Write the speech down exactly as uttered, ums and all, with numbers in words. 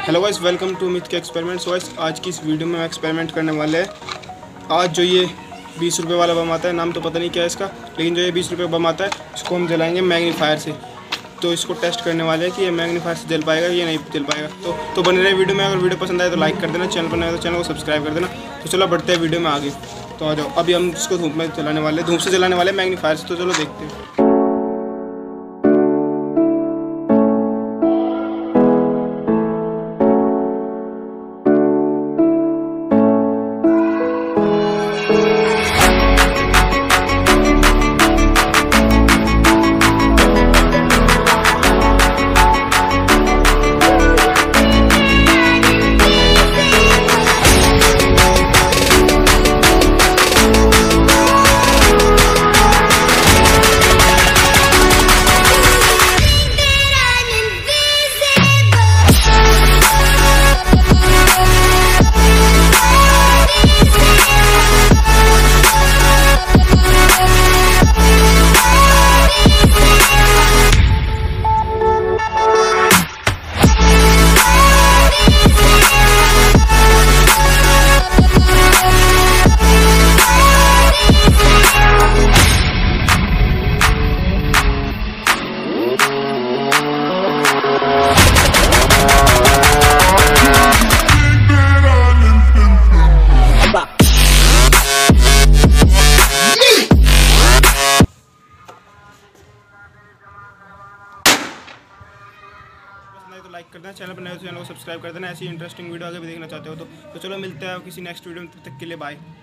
Hello guys, welcome to Amit के experiments. Guys, आज की इस वीडियो में हम एक्सपेरिमेंट करने वाले हैं। आज जो ये बीस रुपये वाला बम आता है, नाम तो पता नहीं क्या है इसका, लेकिन जो ये बीस रुपये बम आता है इसको हम जलाएंगे मैग्नीफायर से। तो इसको टेस्ट करने वाले हैं कि ये मैग्नीफायर से जल पाएगा या नहीं जल पाएगा। तो तो बने रहे वीडियो में। अगर वीडियो पसंद आए तो लाइक कर देना, चैनल पर नया तो चैनल को सब्सक्राइब कर देना। तो चलो बढ़ते हैं वीडियो में आगे। तो आ जाओ, अभी हम इसको धूप में जलाने वाले धूप से जलाने वाले मैग्नीफायर से। तो चलो देखते हैं। तो लाइक कर देना, चैनल पर नए हो तो चैनल को सब्सक्राइब कर देना। ऐसी इंटरेस्टिंग वीडियो आगे भी देखना चाहते हो तो, तो चलो मिलते हैं किसी नेक्स्ट वीडियो में। तब तक के लिए बाय।